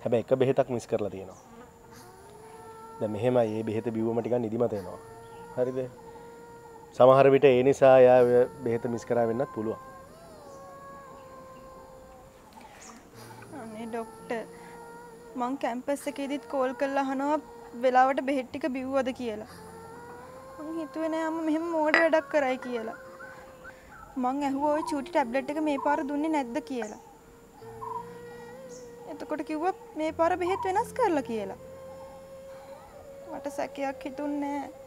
හැබැයි එක බෙහෙතක් මිස් කරලා තියෙනවා. දැන් මෙහෙමයි මේ බෙහෙත බිව්වම ටිකක් නිදිමත එනවා. හරිද? සමහර විට ඒ නිසා එයා බෙහෙත මිස් කරා වෙන්නත් පුළුවන්. අනේ ડોක්ටර් මං කැම්පස් එකේදීත් කෝල් කරලා අහනවා වෙලාවට බෙහෙත් ටික බිව්වද කියලා. මං හිතුවේ නෑ අම්මා මෙහෙම මෝඩ වැඩක් කරයි කියලා. මං ඇහුවා ওই චූටි ටැබ්ලට් එක මේ පාර දුන්නේ නැද්ද කියලා. එතකොට කිව්වා මේ පාර බෙහෙත් වෙනස් කරලා කියලා. මට සැකයක් හිතුන්නේ නෑ.